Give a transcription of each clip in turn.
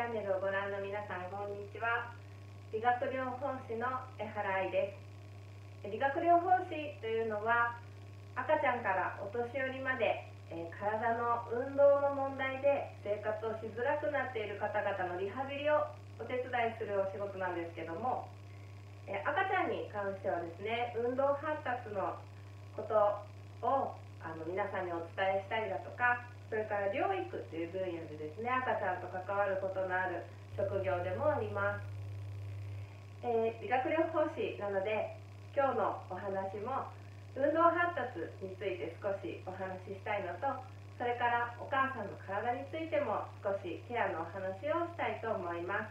ャンネルをご覧の皆さん、こんにちは。理学療法士の江原愛です。理学療法士というのは、赤ちゃんからお年寄りまで、体の運動の問題で生活をしづらくなっている方々のリハビリをお手伝いするお仕事なんですけども、赤ちゃんに関してはですね、運動発達のことを皆さんにお伝えしたりだとか、それから療育という分野でですね、赤ちゃんと関わることのある職業でもあります。理学療法士なので、今日のお話も運動発達について少しお話ししたいのと、それからお母さんの体についても少しケアのお話をしたいと思います。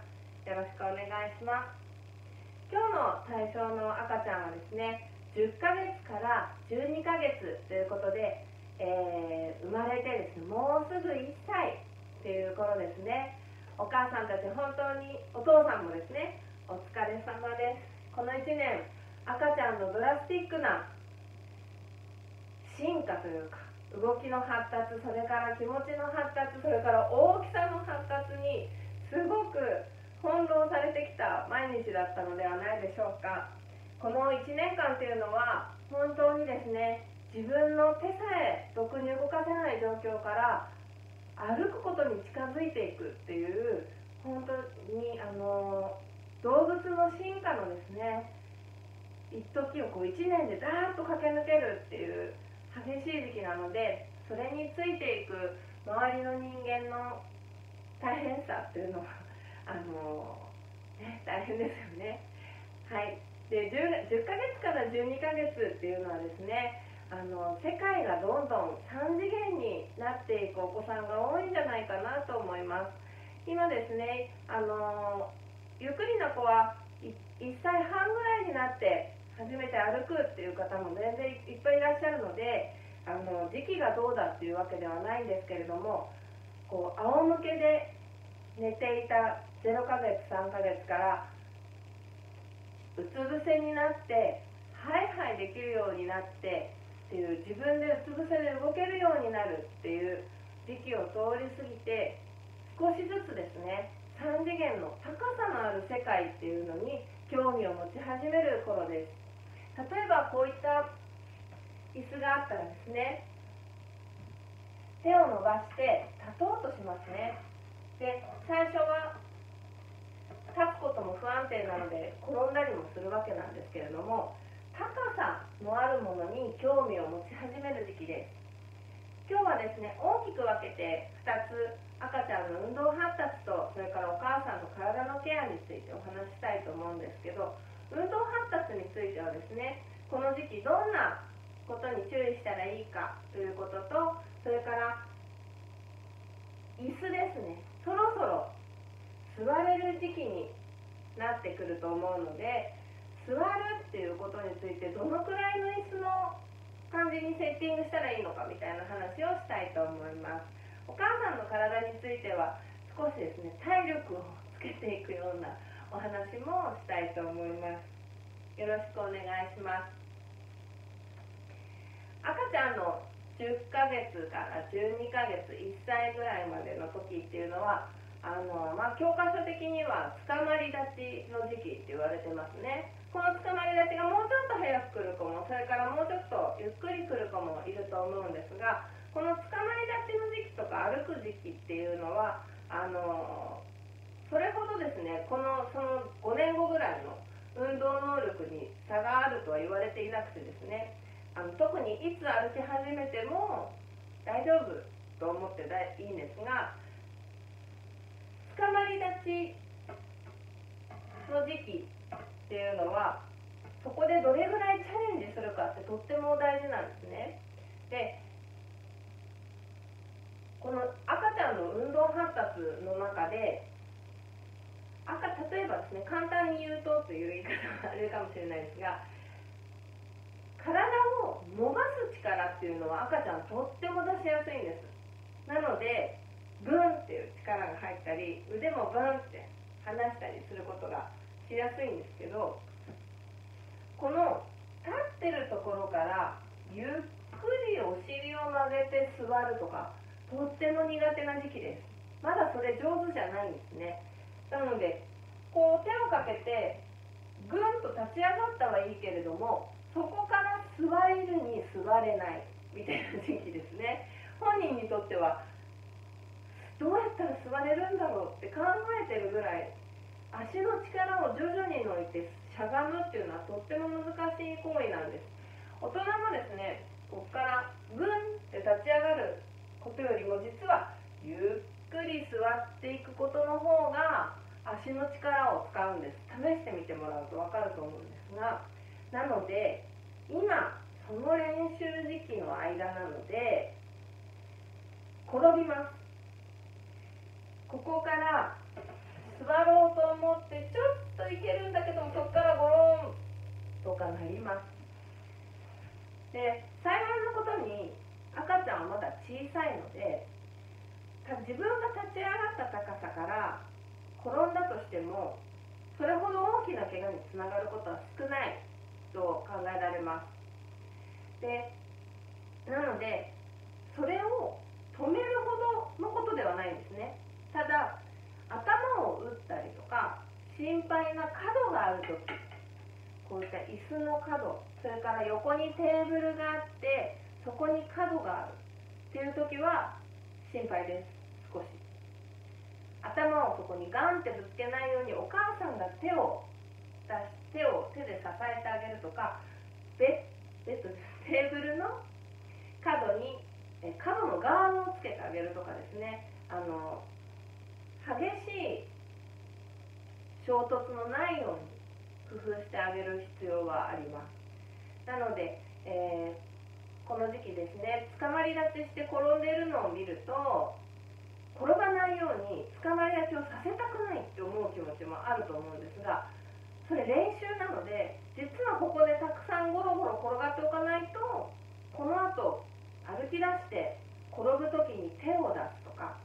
よろしくお願いします。今日の対象の赤ちゃんはですね、10ヶ月から12ヶ月ということで、生まれてですね、もうすぐ1歳という頃ですね。お母さんたち本当に、お父さんもですね、お疲れ様です。この1年、赤ちゃんのドラスティックな進化というか、動きの発達、それから気持ちの発達、それから大きさの発達にすごく翻弄されてきた毎日だったのではないでしょうか。この1年間というのは本当にですね、自分の手さえろくに動かせない状況から歩くことに近づいていくっていう、本当に動物の進化のですね、一時を1年でダーッと駆け抜けるっていう激しい時期なので、それについていく周りの人間の大変さっていうのは大変ですよね。はい。で 10ヶ月から12ヶ月っていうのはですね、世界がどんどん3次元になっていくお子さんが多いんじゃないかなと思います。今ですね、ゆっくりな子は1歳半ぐらいになって初めて歩くっていう方も全然いっぱいいらっしゃるので、時期がどうだっていうわけではないんですけれども、こう仰向けで寝ていた0ヶ月3ヶ月からうつ伏せになってハイハイできるようになってっていう、自分でうつ伏せで動けるようになるっていう時期を通り過ぎて、少しずつですね、3次元の高さのある世界っていうのに興味を持ち始める頃です。例えばこういった椅子があったらですね、手を伸ばして立とうとしますね。で、最初は立つことも不安定なので転んだりもするわけなんですけれども、高さのあるものに興味を持ち始める時期です。今日はですね、大きく分けて2つ、赤ちゃんの運動発達と、それからお母さんの体のケアについてお話ししたいと思うんですけど、運動発達についてはですね、この時期どんなことに注意したらいいかということと、それから椅子ですね、そろそろ座れる時期になってくると思うので、座るっていうことについてどのくらいの椅子の感じにセッティングしたらいいのかみたいな話をしたいと思います。お母さんの体については少しですね、体力をつけていくようなお話もしたいと思います。よろしくお願いします。赤ちゃんの10ヶ月から12ヶ月、1歳ぐらいまでの時っていうのは、教科書的にはつかまり立ちの時期って言われてますね。このつかまり立ちがもうちょっと早く来る子も、それからもうちょっとゆっくり来る子もいると思うんですが、このつかまり立ちの時期とか歩く時期っていうのはそれほどですね、その5年後ぐらいの運動能力に差があるとは言われていなくてですね、特にいつ歩き始めても大丈夫と思っていいんですが、つかまり立ちの時期っていうのは、そこでどれぐらいチャレンジするかってとっても大事なんですね。で、この赤ちゃんの運動発達の中で、例えばですね、簡単に言うという言い方はあれかもしれないですが、体を伸ばす力っていうのは赤ちゃんとっても出しやすいんです。なので、ブンっていう力が入ったり、腕もブンって離したりすることがしやすいんですけど、この立ってるところからゆっくりお尻を曲げて座るとか、とっても苦手な時期です。 まだそれ上手じゃないんですね。なのでこう手をかけてぐんと立ち上がったはいいけれども、そこから座れるに座れないみたいな時期ですね。本人にとってはどうやったら座れるんだろうって考えてるぐらい、足の力を徐々に抜いてしゃがむっていうのはとっても難しい行為なんです。大人もですね、ここからグンって立ち上がることよりも、実はゆっくり座っていくことの方が足の力を使うんです。試してみてもらうと分かると思うんですが、なので今その練習時期の間なので転びます。ここから座ろうと思ってちょっといけるんだけども、そこからゴロンとかなります。で、幸いなことに赤ちゃんはまだ小さいので、自分が立ち上がった高さから転んだとしても、それほど大きな怪我につながることは少ないと考えられます。で、なのでそれを止めるほどのことではないんですね。ただ頭を打ったりとか心配な角があるとき、こういった椅子の角、それから横にテーブルがあってそこに角があるっていうときは心配です。少し頭をそこにガンってぶつけないように、お母さんが手で支えてあげるとか、テーブルの角に角のガードをつけてあげるとかですね、激しい衝突のないように工夫してあげる必要はあります。なので、この時期ですね、つかまり立ちして転んでいるのを見ると、転ばないようにつかまり立ちをさせたくないって思う気持ちもあると思うんですが、それ練習なので、実はここでたくさんゴロゴロ転がっておかないと、この後歩き出して転ぶ時に手を出すとか、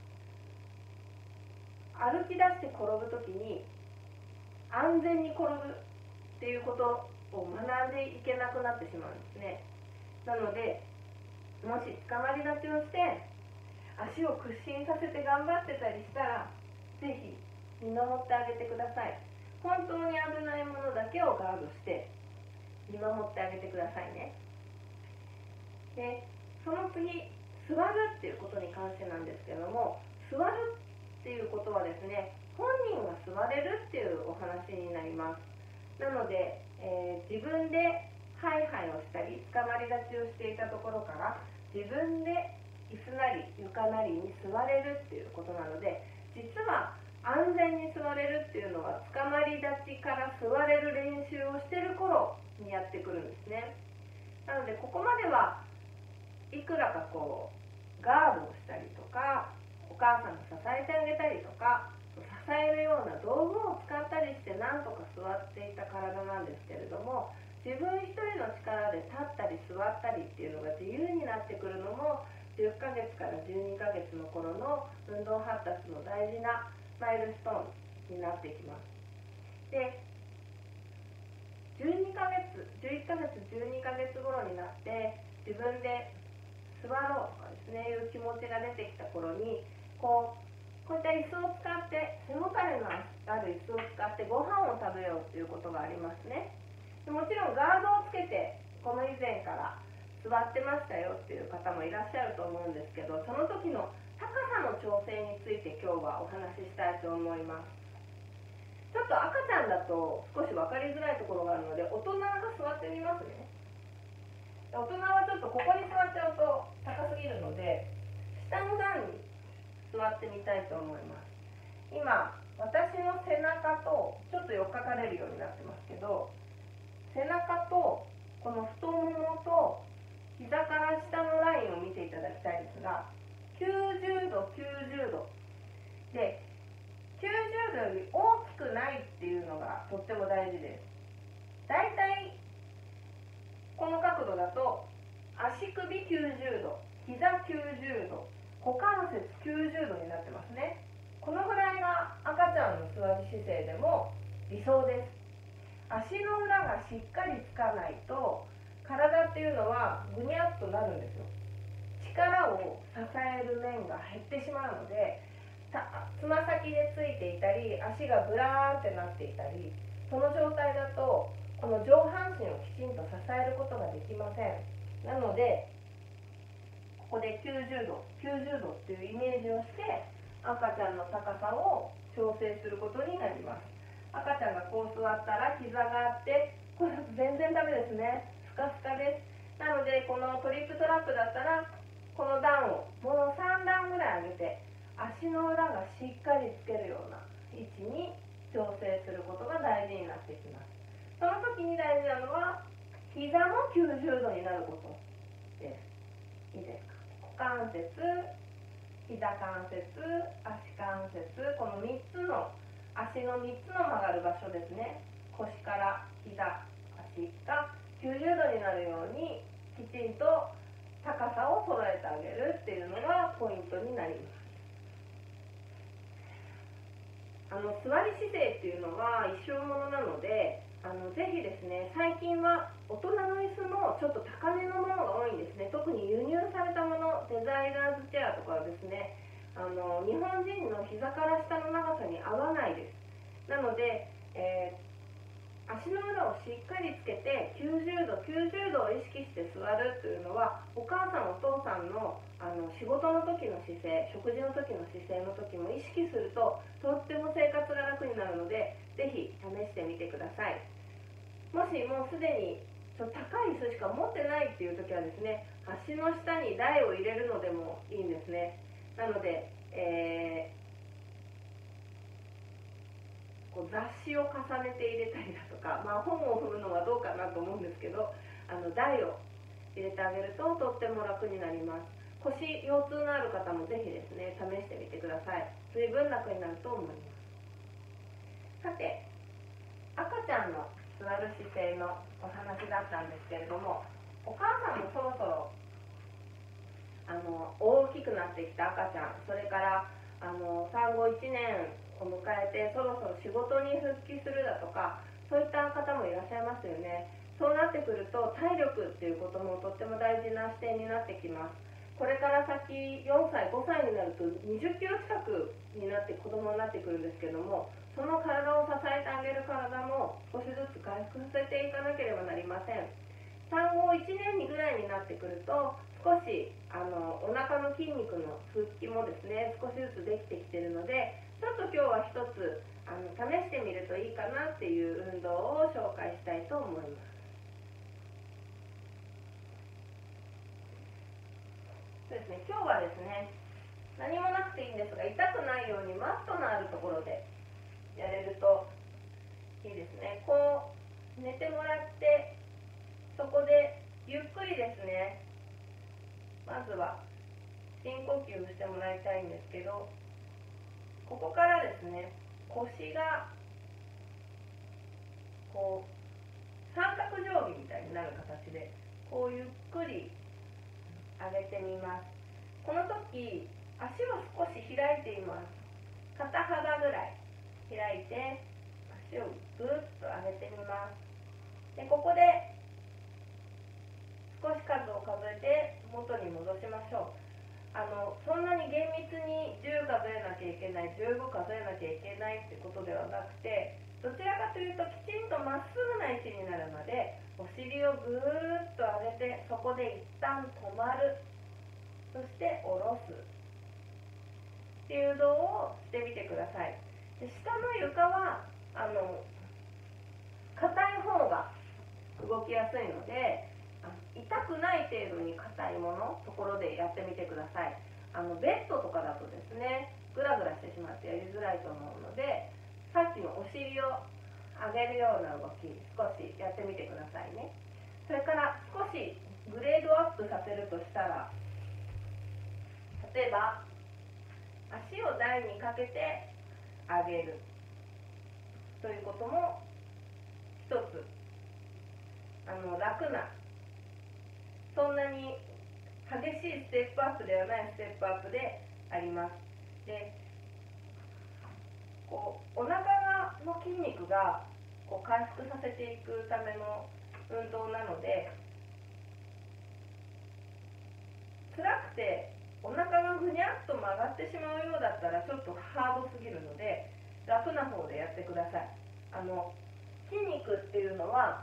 歩き出して転ぶ時に安全に転ぶっていうことを学んでいけなくなってしまうんですね。なので、もしつかまり立ちをして足を屈伸させて頑張ってたりしたら、ぜひ見守ってあげてください。本当に危ないものだけをガードして見守ってあげてくださいね。で、その次、座るっていうことに関してなんですけども、座るっていうことはですね、本人が座れるっていうお話になります。なので、自分でハイハイをしたりつかまり立ちをしていたところから、自分で椅子なり床なりに座れるっていうことなので、実は安全に座れるっていうのはつかまり立ちから座れる練習をしている頃にやってくるんですね。なのでここまではいくらかこうガードをしたりとか、お母さんが支えてあげたりとか、支えるような道具を使ったりしてなんとか座っていた体なんですけれども、自分一人の力で立ったり座ったりっていうのが自由になってくるのも10ヶ月から12ヶ月の頃の運動発達の大事なマイルストーンになってきます。で、12ヶ月、11ヶ月、12ヶ月頃になって自分で座ろうとかですね、いう気持ちが出てきた頃に、こういった椅子を使って、背もたれのある椅子を使ってご飯を食べようということがありますね。でもちろんガードをつけてこの以前から座ってましたよっていう方もいらっしゃると思うんですけど、その時の高さの調整について今日はお話ししたいと思います。ちょっと赤ちゃんだと少し分かりづらいところがあるので、大人が座ってみますね。大人はちょっとここに座っちゃうと高すぎるので、下の段に座ってみたいと思います。今私の背中とちょっと寄っかかれるようになってますけど、背中とこの太ももと膝から下のラインを見ていただきたいんですが、90度90度で、90度より大きくないっていうのがとっても大事です。だいたいこの角度だと足首90度、膝90度、股関節90度になってますね。このぐらいが赤ちゃんの座り姿勢でも理想です。足の裏がしっかりつかないと体っていうのはぐにゃっとなるんですよ。力を支える面が減ってしまうので、 つま先でついていたり、足がブラーンってなっていたり、その状態だとこの上半身をきちんと支えることができません。なのでここで90度っていうイメージをして赤ちゃんの高さを調整することになります。赤ちゃんがこう座ったら膝があって、これ全然ダメですね。スカスカです。なのでこのトリップトラップだったらこの段をもう3段ぐらい上げて足の裏がしっかりつけるような位置に調整することが大事になってきます。その時に大事なのは膝も90度になることです。いいですか？股関節、膝関節、足関節、この3つの足の3つの曲がる場所ですね。腰から膝、足が90度になるようにきちんと高さを揃えてあげるっていうのがポイントになります。座り姿勢っていうのは一生ものなので、ぜひですね、最近は大人の椅子もちょっと高めのものが多いんですね。特に輸入されたもの、デザイナーズチェアとかはですね、日本人の膝から下の長さに合わないです。なので、足の裏をしっかりつけて90度を意識して座るというのは、お母さんお父さんの仕事の時の姿勢、食事の時の姿勢の時も意識するととっても生活が楽になるので、ぜひ試してみてください。もしもうすでに高い椅子しか持ってないっていう時はですね、足の下に台を入れるのでもいいんですね。なので、雑誌を重ねて入れたりだとか、本を踏むのはどうかなと思うんですけど、台を入れてあげるととっても楽になります。腰腰痛のある方もぜひですね、試してみてください。随分楽になると思います。さて、赤ちゃんの座る姿勢のお話だったんですけれども、お母さんもそろそろ大きくなってきた赤ちゃん、それから産後1年を迎えてそろそろ仕事に復帰するだとか、そういった方もいらっしゃいますよね。そうなってくると体力っていうこともとっても大事な視点になってきます。これから先4歳5歳になると20キロ近くになって子供になってくるんですけども、その体を支えてあげる体も少しずつ回復させていかなければなりません。産後1年ぐらいになってくると少しお腹の筋肉の復帰もですね、少しずつできてきているので、ちょっと今日は一つ試してみるといいかなっていう運動を紹介したいと思います。そうですね、今日はですね、何もなくていいんですが、痛くないようにマットのあるところでやれるといいですね。こう寝てもらって、そこでゆっくりですね、まずは深呼吸してもらいたいんですけど、ここからですね、腰がこう三角定規みたいになる形でこうゆっくり上げてみます。この時足は少し開いています。肩幅ぐらい開いて足をぐっと上げてみます。でここで少し数を数えて元に戻しましょう。そんなに厳密に10数えなきゃいけない、15数えなきゃいけないってことではなくて、どちらかというときちんとまっすぐな位置になるまでお尻をぐーっと上げて、そこで一旦止まる、そして下ろすっていう動をしてみてください。で下の床は硬い方が動きやすいので、痛くない程度に硬いものところでやってみてください。ベッドとかだとですね、グラグラしてしまってやりづらいと思うので、さっきのお尻を上げるような動き少しやってみてくださいね。それから少しグレードアップさせるとしたら、例えば足を台にかけて上げるということも一つ楽な、そんなに激しいステップアップではないステップアップであります。でこうお腹の筋肉がこう回復させていくための運動なので、辛くておお腹がぐにゃっと曲がってしまうようだったらちょっとハードすぎるので、楽な方でやってください。筋肉っていうのは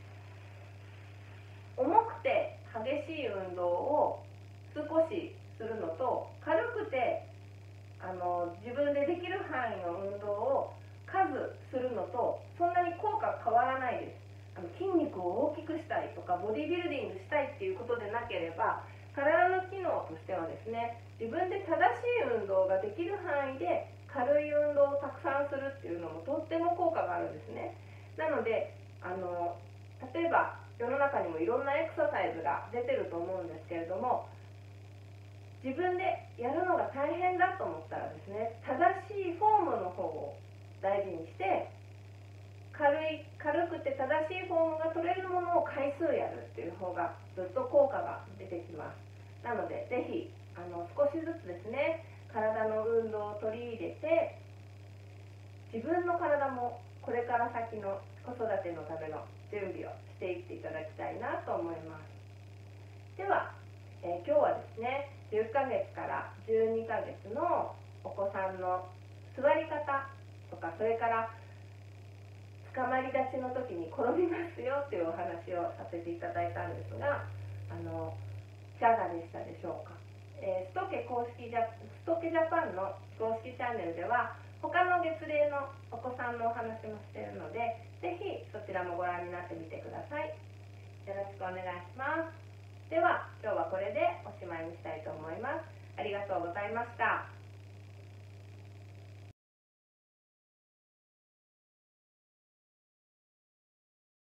重くて激しい運動を少しするのと、軽くて自分でできる範囲の運動を数するのとそんなに効果変わらないです。筋肉を大きくしたいとかボディビルディングしたいっていうことでなければ、体の機能としてはですね、自分で正しい運動ができる範囲で軽い運動をたくさんするっていうのもとっても効果があるんですね。なので例えば世の中にもいろんなエクササイズが出てると思うんですけれども、自分でやるのが大変だと思ったらですね、正しいフォームの方を大事にして、軽くて正しいフォームが取れるものを回数やるっていう方がずっと効果が出てきます。なのでぜひ少しずつですね、体の運動を取り入れて、自分の体もこれから先の子育てのための準備をしていっていただきたいなと思います。では、今日はですね、10ヶ月から12ヶ月のお子さんの座り方とか、それから捕まり立ちの時に転びますよっていうお話をさせていただいたんですが、いかがでしたでしょうか。ストケジャパンの公式チャンネルでは他の月齢のお子さんのお話もしているので、ぜひそちらもご覧になってみてください。よろしくお願いします。では今日はこれでおしまいにしたいと思います。ありがとうございました。